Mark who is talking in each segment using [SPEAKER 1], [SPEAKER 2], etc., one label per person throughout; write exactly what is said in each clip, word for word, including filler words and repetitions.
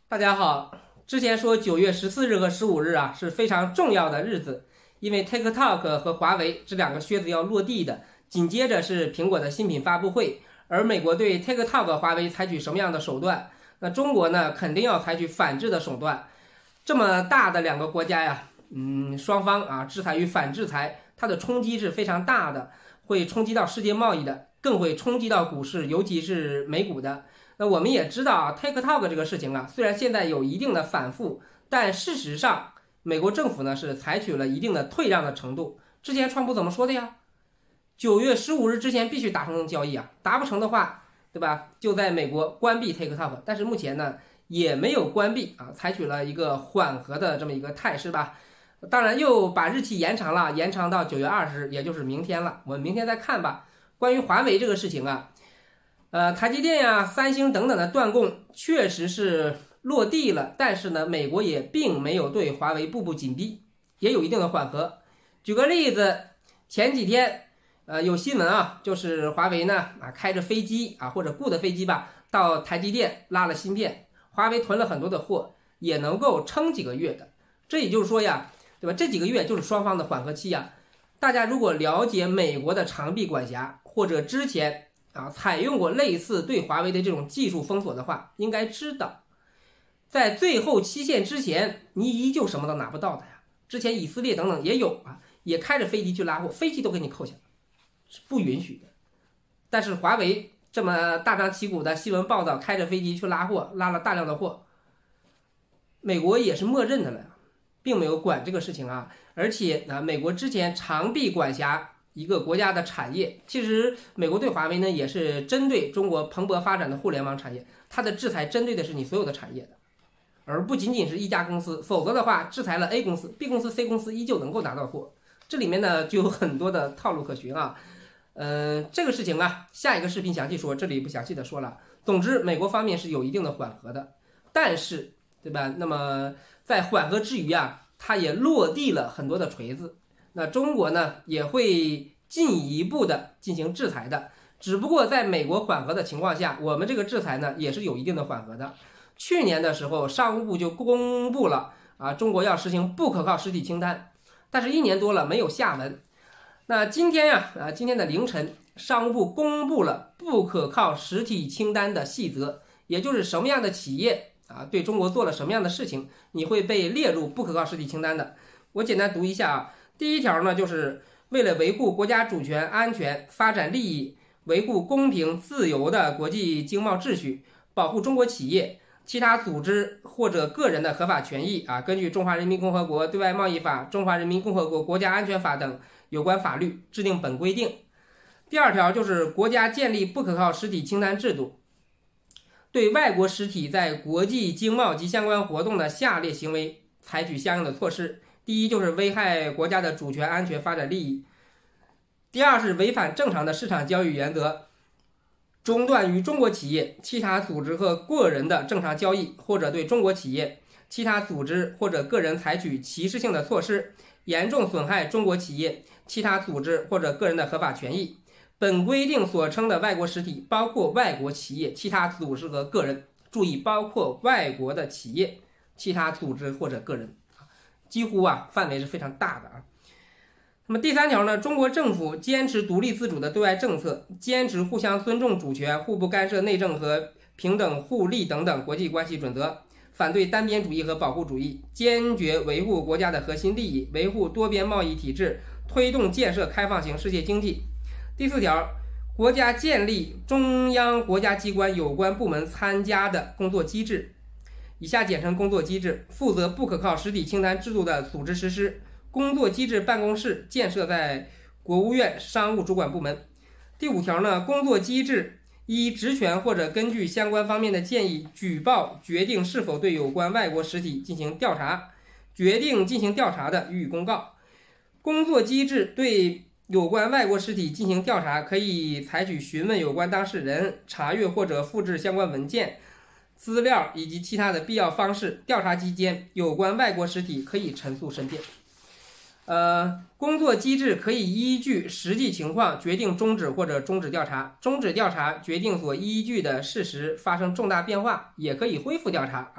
[SPEAKER 1] 大家好，之前说九月十四日和十五日啊是非常重要的日子，因为 TikTok 和华为这两个靴子要落地的，紧接着是苹果的新品发布会。而美国对 TikTok 华为采取什么样的手段？那中国呢，肯定要采取反制的手段。这么大的两个国家呀，嗯，双方啊制裁与反制裁，它的冲击是非常大的，会冲击到世界贸易的，更会冲击到股市，尤其是美股的。那我们也知道啊 ，TikTok 这个事情啊，虽然现在有一定的反复，但事实上，美国政府呢是采取了一定的退让的程度。之前川普怎么说的呀？九月十五日之前必须达成交易啊，达不成的话，对吧？就在美国关闭 TikTok。但是目前呢，也没有关闭啊，采取了一个缓和的这么一个态势吧。当然又把日期延长了，延长到九月二十日，也就是明天了。我们明天再看吧。关于华为这个事情啊。呃，台积电呀、三星等等的断供确实是落地了，但是呢，美国也并没有对华为步步紧逼，也有一定的缓和。举个例子，前几天，呃，有新闻啊，就是华为呢啊开着飞机啊或者雇的飞机吧，到台积电拉了芯片，华为囤了很多的货，也能够撑几个月的。这也就是说呀，对吧？这几个月就是双方的缓和期呀。大家如果了解美国的长臂管辖，或者之前啊，采用过类似对华为的这种技术封锁的话，应该知道，在最后期限之前，你依旧什么都拿不到的呀。之前以色列等等也有啊，也开着飞机去拉货，飞机都给你扣下，是不允许的。但是华为这么大张旗鼓的新闻报道，开着飞机去拉货，拉了大量的货，美国也是默认的了，并没有管这个事情啊。而且呢，美国之前长臂管辖一个国家的产业，其实美国对华为呢也是针对中国蓬勃发展的互联网产业，它的制裁针对的是你所有的产业的，而不仅仅是一家公司，否则的话制裁了 A 公司 ，B 公司、C 公司依旧能够拿到货，这里面呢就有很多的套路可循啊。嗯、呃，这个事情啊，下一个视频详细说，这里不详细的说了。总之，美国方面是有一定的缓和的，但是对吧？那么在缓和之余啊，它也落地了很多的锤子。那中国呢也会进一步的进行制裁的，只不过在美国缓和的情况下，我们这个制裁呢也是有一定的缓和的。去年的时候，商务部就公布了啊，中国要实行不可靠实体清单，但是一年多了没有下文。那今天呀，啊，今天的凌晨，商务部公布了不可靠实体清单的细则，也就是什么样的企业啊对中国做了什么样的事情，你会被列入不可靠实体清单的。我简单读一下啊。第一条呢，就是为了维护国家主权、安全、发展利益，维护公平自由的国际经贸秩序，保护中国企业、其他组织或者个人的合法权益啊，根据《中华人民共和国对外贸易法》《中华人民共和国国家安全法》等有关法律，制定本规定。第二条就是国家建立不可靠实体清单制度，对外国实体在国际经贸及相关活动的下列行为采取相应的措施。第一就是危害国家的主权、安全、发展利益；第二是违反正常的市场交易原则，中断与中国企业、其他组织和个人的正常交易，或者对中国企业、其他组织或者个人采取歧视性的措施，严重损害中国企业、其他组织或者个人的合法权益。本规定所称的外国实体包括外国企业、其他组织和个人，注意包括外国的企业、其他组织或者个人。几乎啊范围是非常大的啊。那么第三条呢，中国政府坚持独立自主的对外政策，坚持互相尊重主权、互不干涉内政和平等互利等等国际关系准则，反对单边主义和保护主义，坚决维护国家的核心利益，维护多边贸易体制，推动建设开放型世界经济。第四条，国家建立中央国家机关有关部门参加的工作机制，以下简称工作机制，负责不可靠实体清单制度的组织实施。工作机制办公室建设在国务院商务主管部门。第五条呢，工作机制依职权或者根据相关方面的建议举报决定是否对有关外国实体进行调查，决定进行调查的予以公告。工作机制对有关外国实体进行调查，可以采取询问有关当事人、查阅或者复制相关文件资料以及其他的必要方式。调查期间，有关外国实体可以陈述申辩。呃，工作机制可以依据实际情况决定终止或者终止调查，终止调查决定所依据的事实发生重大变化，也可以恢复调查啊。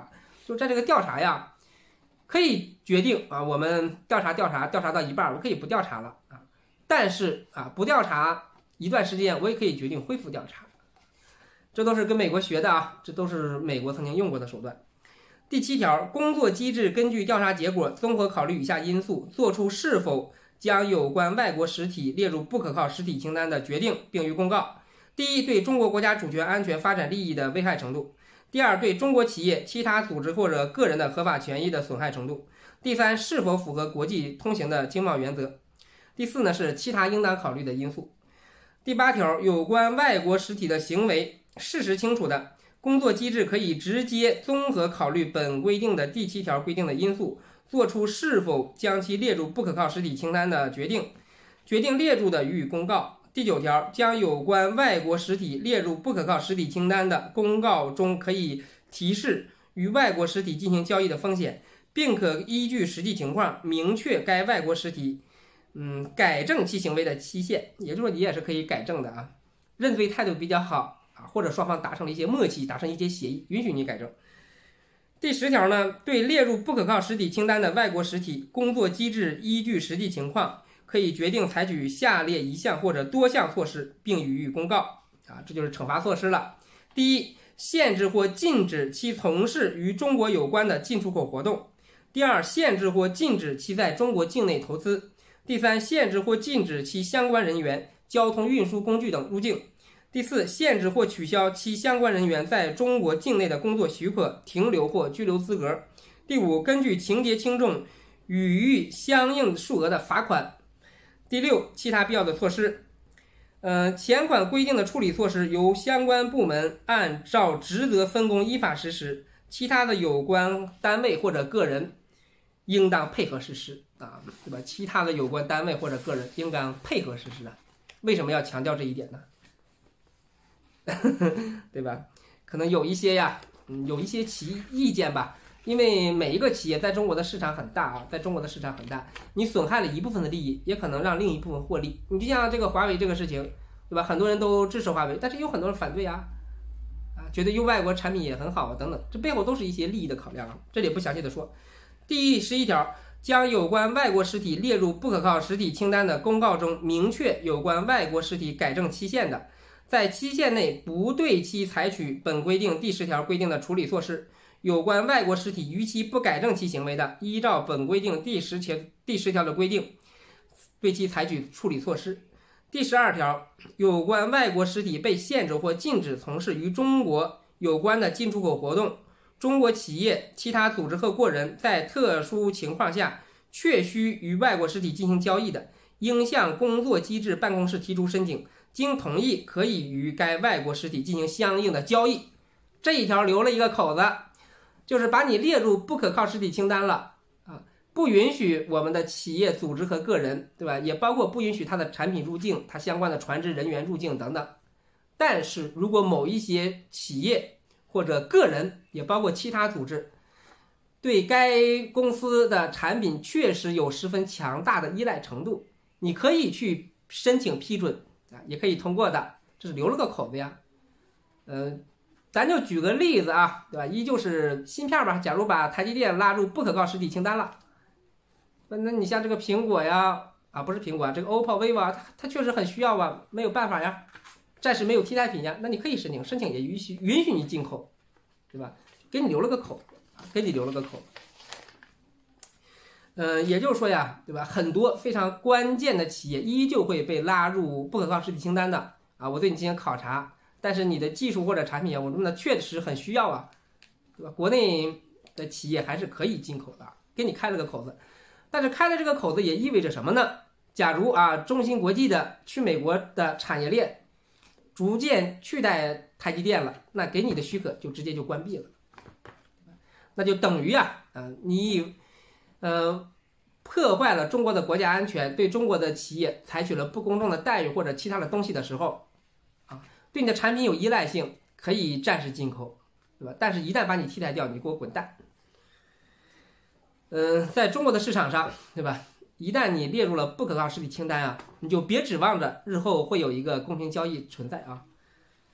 [SPEAKER 1] 就在这个调查呀，可以决定啊，我们调查调查调查到一半，我可以不调查了啊。但是啊，不调查一段时间，我也可以决定恢复调查。这都是跟美国学的啊，这都是美国曾经用过的手段。第七条，工作机制根据调查结果，综合考虑以下因素，作出是否将有关外国实体列入不可靠实体清单的决定，并予公告。第一，对中国国家主权、安全、发展利益的危害程度；第二，对中国企业、其他组织或者个人的合法权益的损害程度；第三，是否符合国际通行的经贸原则；第四呢是其他应当考虑的因素。第八条，有关外国实体的行为事实清楚的，工作机制可以直接综合考虑本规定的第七条规定的因素，做出是否将其列入不可靠实体清单的决定，决定列入的予以公告。第九条，将有关外国实体列入不可靠实体清单的公告中可以提示与外国实体进行交易的风险，并可依据实际情况明确该外国实体嗯改正其行为的期限，也就是说你也是可以改正的啊。认罪态度比较好啊，或者双方达成了一些默契，达成一些协议，允许你改正。第十条呢，对列入不可靠实体清单的外国实体，工作机制依据实际情况可以决定采取下列一项或者多项措施，并予以公告啊，这就是惩罚措施了。第一，限制或禁止其从事与中国有关的进出口活动；第二，限制或禁止其在中国境内投资；第三，限制或禁止其相关人员、交通运输工具等入境；第四，限制或取消其相关人员在中国境内的工作许可、停留或居留资格；第五，根据情节轻重予以相应数额的罚款；第六，其他必要的措施。呃，前款规定的处理措施由相关部门按照职责分工依法实施，其他的有关单位或者个人应当配合实施啊，对吧？其他的有关单位或者个人应当配合实施啊。为什么要强调这一点呢？对吧？可能有一些呀，嗯，有一些其意见吧。因为每一个企业在中国的市场很大啊，在中国的市场很大，你损害了一部分的利益，也可能让另一部分获利。你就像这个华为这个事情，对吧？很多人都支持华为，但是有很多人反对啊，啊，觉得用外国产品也很好啊，等等，这背后都是一些利益的考量啊，这里不详细的说。第十一条，将有关外国实体列入不可靠实体清单的公告中明确有关外国实体改正期限的，在期限内不对其采取本规定第十条规定的处理措施。有关外国实体逾期不改正其行为的，依照本规定第十条第十条的规定，对其采取处理措施。第十二条，有关外国实体被限制或禁止从事与中国有关的进出口活动，中国企业、其他组织和个人在特殊情况下确需与外国实体进行交易的，应向工作机制办公室提出申请，经同意可以与该外国实体进行相应的交易。这一条留了一个口子，就是把你列入不可靠实体清单了啊，不允许我们的企业、组织和个人，对吧？也包括不允许它的产品入境、它相关的船只人员入境等等。但是如果某一些企业或者个人，也包括其他组织，对该公司的产品确实有十分强大的依赖程度，你可以去申请批准啊，也可以通过的，这是留了个口子呀。呃。咱就举个例子啊，对吧？一就是芯片吧，假如把台积电拉入不可靠实体清单了，那你像这个苹果呀，啊不是苹果，这个 O P P O、vivo 啊，它它确实很需要吧，没有办法呀，暂时没有替代品呀，那你可以申请，申请也允许允许你进口，对吧？给你留了个口，给你留了个口。嗯、呃，也就是说呀，对吧？很多非常关键的企业依旧会被拉入不可靠实体清单的啊，我对你进行考察。但是你的技术或者产品啊，我们呢确实很需要啊，对吧？国内的企业还是可以进口的，给你开了个口子。但是开了这个口子也意味着什么呢？假如啊，中芯国际的去美国的产业链逐渐取代台积电了，那给你的许可就直接就关闭了，那就等于啊，呃、你呃破坏了中国的国家安全，对中国的企业采取了不公正的待遇或者其他的东西的时候。对你的产品有依赖性，可以暂时进口，对吧？但是一旦把你替代掉，你给我滚蛋。嗯，在中国的市场上，对吧？一旦你列入了不可靠实体清单啊，你就别指望着日后会有一个公平交易存在啊。第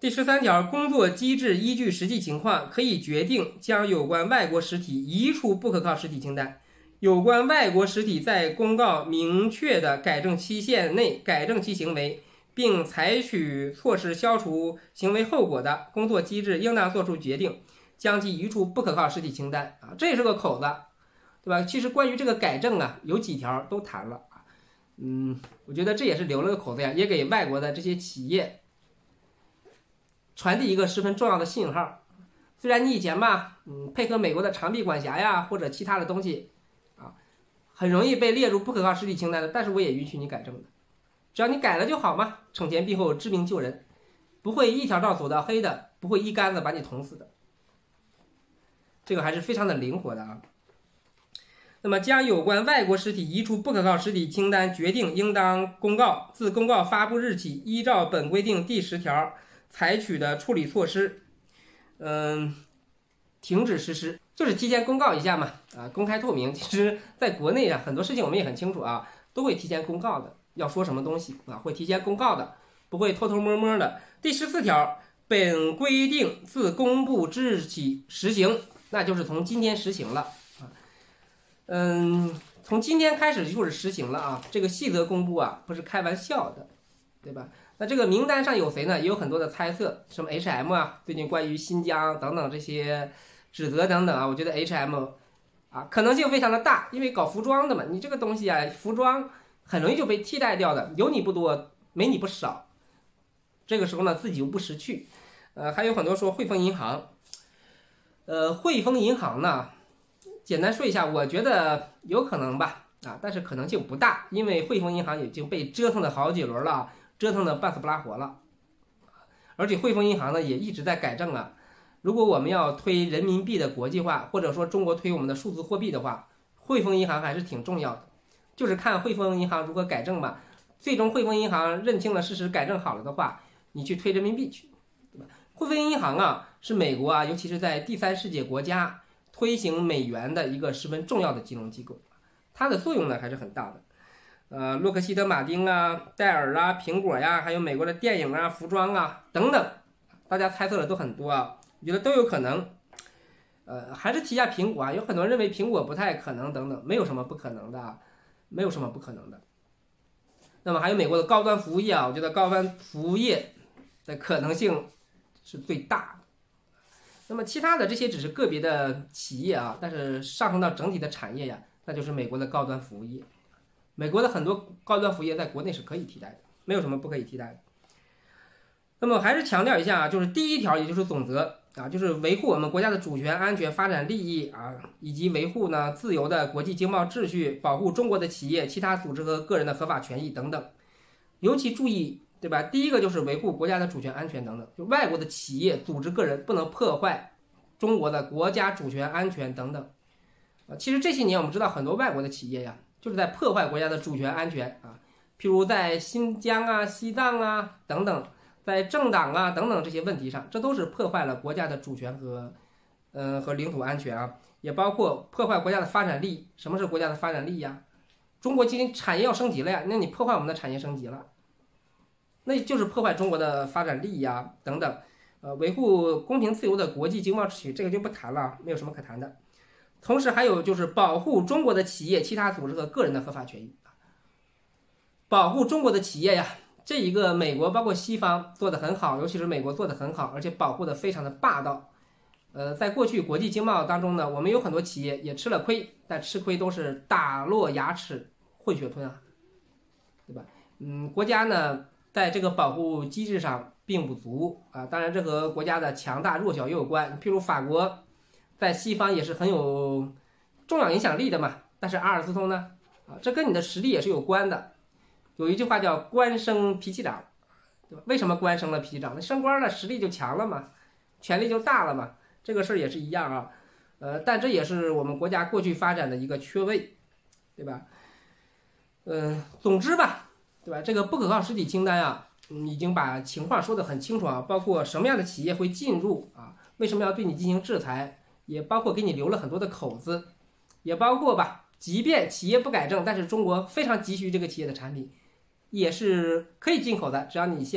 [SPEAKER 1] 第十三条，工作机制依据实际情况，可以决定将有关外国实体移出不可靠实体清单。有关外国实体在公告明确的改正期限内改正其行为，并采取措施消除行为后果的，工作机制应当作出决定，将其移出不可靠实体清单啊，这也是个口子，对吧？其实关于这个改正啊，有几条都谈了啊，嗯，我觉得这也是留了个口子呀，也给外国的这些企业传递一个十分重要的信号。虽然你以前吧，嗯，配合美国的长臂管辖呀，或者其他的东西啊，很容易被列入不可靠实体清单的，但是我也允许你改正的，只要你改了就好嘛，惩前毖后，治病救人，不会一条道走到黑的，不会一竿子把你捅死的，这个还是非常的灵活的啊。那么将有关外国实体移出不可靠实体清单决定应当公告，自公告发布日起依照本规定第十条采取的处理措施，嗯，停止实施，就是提前公告一下嘛，啊，公开透明。其实在国内啊，很多事情我们也很清楚啊，都会提前公告的，要说什么东西啊，会提前公告的，不会偷偷摸摸的。第十四条，本规定自公布之日起实行，那就是从今天实行了啊，嗯，从今天开始就是实行了啊，这个细则公布啊，不是开玩笑的，对吧？那这个名单上有谁呢？也有很多的猜测，什么 H M 啊，最近关于新疆等等这些指责等等啊，我觉得 H M 啊可能性非常的大，因为搞服装的嘛，你这个东西啊，服装很容易就被替代掉的，有你不多，没你不少，这个时候呢自己又不识趣。呃，还有很多说汇丰银行，呃，汇丰银行呢，简单说一下，我觉得有可能吧，啊，但是可能性不大，因为汇丰银行已经被折腾了好几轮了。折腾的半死不拉活了，而且汇丰银行呢也一直在改正啊。如果我们要推人民币的国际化，或者说中国推我们的数字货币的话，汇丰银行还是挺重要的，就是看汇丰银行如何改正吧。最终汇丰银行认清了事实，改正好了的话，你去推人民币去，对吧？汇丰银行啊是美国啊，尤其是在第三世界国家推行美元的一个十分重要的金融机构，它的作用呢还是很大的。呃，洛克希德马丁啊、戴尔啊、苹果呀，还有美国的电影啊、服装啊等等，大家猜测的都很多啊，我觉得都有可能。呃，还是提一下苹果啊，有很多人认为苹果不太可能等等，没有什么不可能的，没有什么不可能的。那么还有美国的高端服务业啊，我觉得高端服务业的可能性是最大的。那么其他的这些只是个别的企业啊，但是上升到整体的产业呀，那就是美国的高端服务业。美国的很多高端服务业在国内是可以替代的，没有什么不可以替代的。那么还是强调一下啊，就是第一条，也就是总则啊，就是维护我们国家的主权、安全、发展利益啊，以及维护呢自由的国际经贸秩序，保护中国的企业、其他组织和个人的合法权益等等。尤其注意，对吧？第一个就是维护国家的主权、安全等等，就外国的企业、组织、个人不能破坏中国的国家主权、安全等等。啊，其实这些年我们知道很多外国的企业呀，就是在破坏国家的主权安全啊，譬如在新疆啊、西藏啊等等，在政党啊等等这些问题上，这都是破坏了国家的主权和，呃和领土安全啊，也包括破坏国家的发展利益。什么是国家的发展利益呀？中国今天产业要升级了呀，那你破坏我们的产业升级了，那就是破坏中国的发展利益啊等等。呃，维护公平自由的国际经贸秩序，这个就不谈了，没有什么可谈的。同时还有就是保护中国的企业、其他组织和个人的合法权益。保护中国的企业呀，这一个美国包括西方做得很好，尤其是美国做得很好，而且保护得非常的霸道。呃，在过去国际经贸当中呢，我们有很多企业也吃了亏，但吃亏都是打落牙齿混血吞啊，对吧？嗯，国家呢在这个保护机制上并不足啊，当然这和国家的强大弱小也有关。譬如法国在西方也是很有重要影响力的嘛，但是阿尔斯通呢，啊，这跟你的实力也是有关的。有一句话叫官升脾气长，对吧？为什么官升了脾气长？那升官了，实力就强了嘛，权力就大了嘛，这个事儿也是一样啊。呃，但这也是我们国家过去发展的一个缺位，对吧？嗯、呃，总之吧，对吧？这个不可靠实体清单啊，嗯，已经把情况说得很清楚啊，包括什么样的企业会进入啊，为什么要对你进行制裁，也包括给你留了很多的口子，也包括吧，即便企业不改正，但是中国非常急需这个企业的产品，也是可以进口的，只要你向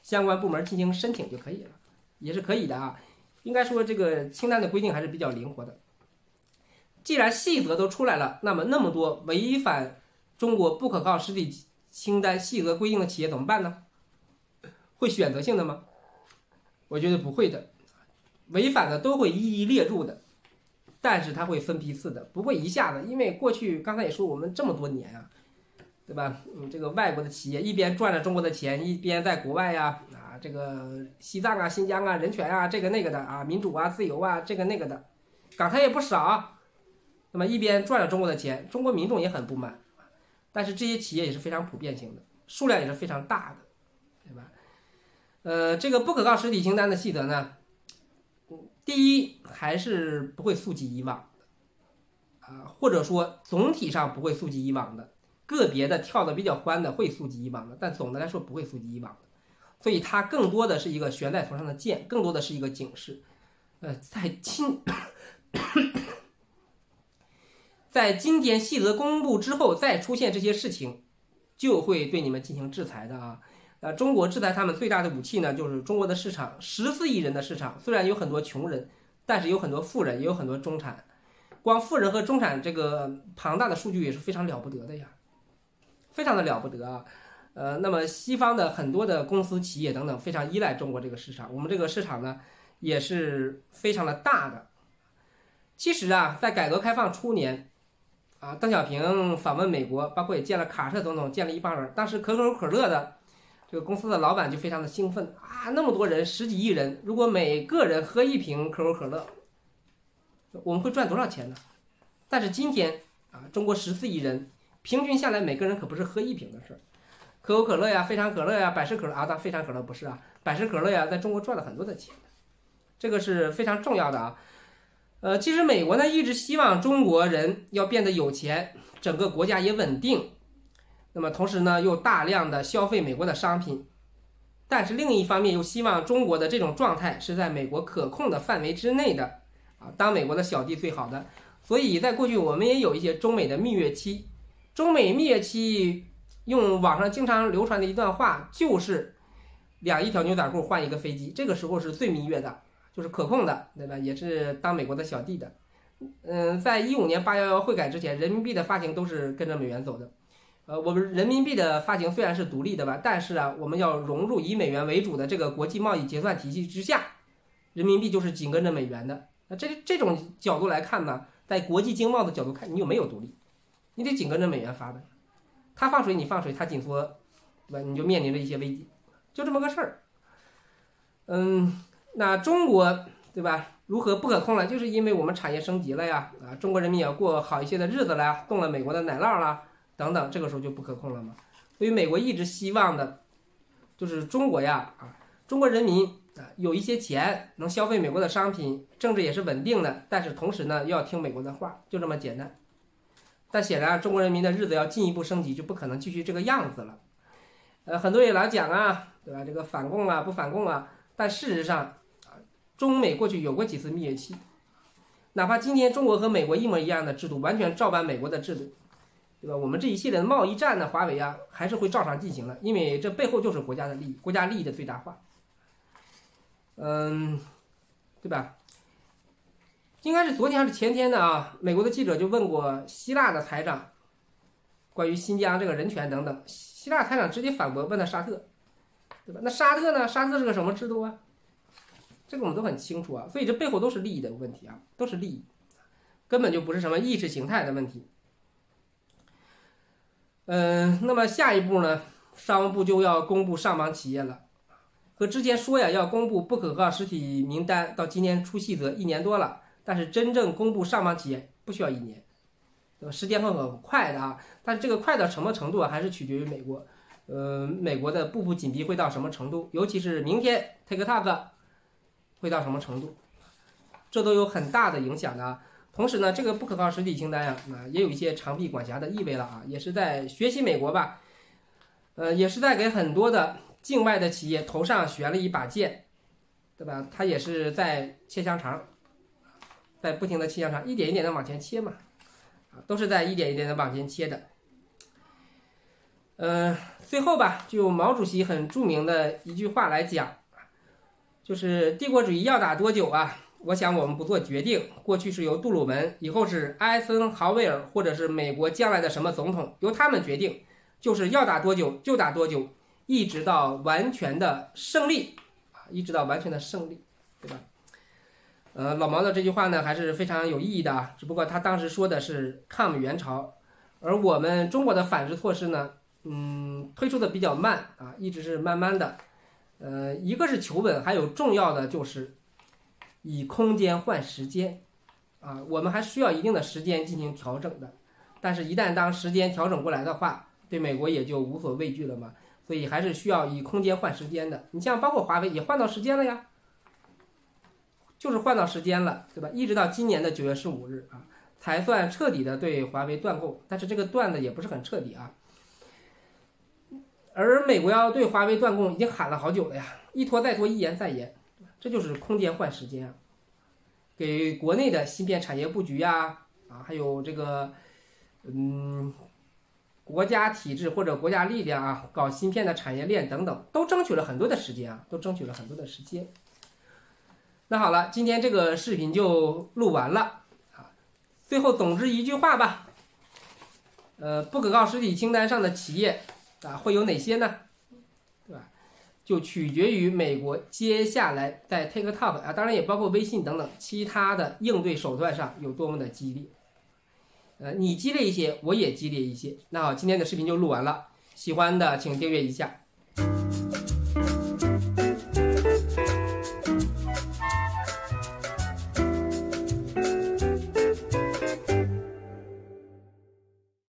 [SPEAKER 1] 相关部门进行申请就可以了，也是可以的啊。应该说这个清单的规定还是比较灵活的。既然细则都出来了，那么那么多违反中国不可靠实体清单细则规定的企业怎么办呢？会选择性的吗？我觉得不会的，违反的都会一一列入的，但是它会分批次的，不会一下子。因为过去刚才也说我们这么多年啊，对吧？嗯，这个外国的企业一边赚着中国的钱，一边在国外呀啊，这个西藏啊、新疆啊、人权啊，这个那个的啊，民主啊、自由啊，这个那个的，港台也不少。那么一边赚着中国的钱，中国民众也很不满，但是这些企业也是非常普遍性的，数量也是非常大的，对吧？呃，这个不可靠实体清单的细则呢，第一还是不会溯及以往的啊，或者说总体上不会溯及以往的。个别的跳的比较欢的会溯及以往的，但总的来说不会溯及以往的，所以它更多的是一个悬在头上的剑，更多的是一个警示。呃，在今在今天细则公布之后再出现这些事情，就会对你们进行制裁的啊。呃，中国制裁他们最大的武器呢，就是中国的市场，十四亿人的市场，虽然有很多穷人，但是有很多富人，也有很多中产。光富人和中产这个庞大的数据也是非常了不得的呀。非常的了不得啊，呃，那么西方的很多的公司、企业等等非常依赖中国这个市场，我们这个市场呢也是非常的大的。其实啊，在改革开放初年，啊，邓小平访问美国，包括也见了卡特总统，见了一帮人，当时可口可乐的这个公司的老板就非常的兴奋啊，那么多人，十几亿人，如果每个人喝一瓶可口可乐，我们会赚多少钱呢？但是今天啊，中国十四亿人。平均下来，每个人可不是喝一瓶的事儿。可口可乐呀、非常可乐呀、百事可乐啊，当非常可乐不是啊，百事可乐呀，在中国赚了很多的钱，这个是非常重要的啊。呃，其实美国呢一直希望中国人要变得有钱，整个国家也稳定，那么同时呢又大量的消费美国的商品，但是另一方面又希望中国的这种状态是在美国可控的范围之内的啊，当美国的小弟最好的。所以在过去我们也有一些中美的蜜月期。中美蜜月期用网上经常流传的一段话就是两一条牛仔裤换一个飞机，这个时候是最蜜月的，就是可控的，对吧？也是当美国的小弟的。嗯，在一五年八幺幺汇改之前，人民币的发行都是跟着美元走的。呃，我们人民币的发行虽然是独立的吧，但是啊，我们要融入以美元为主的这个国际贸易结算体系之下，人民币就是紧跟着美元的。那这这种角度来看呢，在国际经贸的角度看，你有没有独立？你得紧跟着美元发的，他放水你放水，他紧缩，对吧？你就面临着一些危机，就这么个事儿。嗯，那中国对吧？如何不可控了？就是因为我们产业升级了呀，啊，中国人民也要过好一些的日子了呀，动了美国的奶酪啦，等等，这个时候就不可控了嘛。所以美国一直希望的，就是中国呀，啊，中国人民啊有一些钱能消费美国的商品，政治也是稳定的，但是同时呢要听美国的话，就这么简单。但显然，中国人民的日子要进一步升级，就不可能继续这个样子了。呃，很多人老讲啊，对吧？这个反共啊，不反共啊。但事实上，啊，中美过去有过几次蜜月期，哪怕今天中国和美国一模一样的制度，完全照搬美国的制度，对吧？我们这一系列的贸易战呢，华为啊，还是会照常进行的，因为这背后就是国家的利益，国家利益的最大化。嗯，对吧？应该是昨天还是前天的啊，美国的记者就问过希腊的财长，关于新疆这个人权等等，希腊财长直接反驳，问他沙特，对吧？那沙特呢？沙特是个什么制度啊？这个我们都很清楚啊，所以这背后都是利益的问题啊，都是利益，根本就不是什么意识形态的问题。嗯，那么下一步呢，商务部就要公布上榜企业了，和之前说呀要公布不可靠实体名单，到今年出细则一年多了。但是真正公布上榜企业不需要一年，对吧？时间会很快的啊。但是这个快到什么程度啊，还是取决于美国。呃，美国的步步紧逼会到什么程度？尤其是明天 TikTok 会到什么程度？这都有很大的影响的啊。同时呢，这个不可靠实体清单呀、啊，啊，也有一些长臂管辖的意味了啊，也是在学习美国吧，呃，也是在给很多的境外的企业头上悬了一把剑，对吧？它也是在切香肠。在不停的切香肠，一点一点的往前切嘛，啊，都是在一点一点的往前切的。 呃，最后吧，就毛主席很著名的一句话来讲，就是帝国主义要打多久啊？我想我们不做决定，过去是由杜鲁门，以后是艾森豪威尔，或者是美国将来的什么总统，由他们决定，就是要打多久就打多久，一直到完全的胜利啊，一直到完全的胜利，对吧？呃，老毛的这句话呢还是非常有意义的啊，只不过他当时说的是抗美援朝，而我们中国的反制措施呢，嗯，推出的比较慢啊，一直是慢慢的，呃，一个是求稳，还有重要的就是以空间换时间，啊，我们还需要一定的时间进行调整的，但是一旦当时间调整过来的话，对美国也就无所畏惧了嘛，所以还是需要以空间换时间的。你像包括华为也换到时间了呀，就是换到时间了，对吧？一直到今年的九月十五日啊，才算彻底的对华为断供，但是这个断的也不是很彻底啊。而美国要对华为断供已经喊了好久了呀，一拖再拖，一延再延，这就是空间换时间啊，给国内的芯片产业布局呀，啊，还有这个嗯国家体制或者国家力量啊，搞芯片的产业链等等，都争取了很多的时间啊，都争取了很多的时间。那好了，今天这个视频就录完了啊。最后总之一句话吧，呃，不可靠实体清单上的企业啊会有哪些呢？对吧？就取决于美国接下来在 TikTok 啊，当然也包括微信等等其他的应对手段上有多么的激烈。呃，你激烈一些，我也激烈一些。那好，今天的视频就录完了，喜欢的请订阅一下。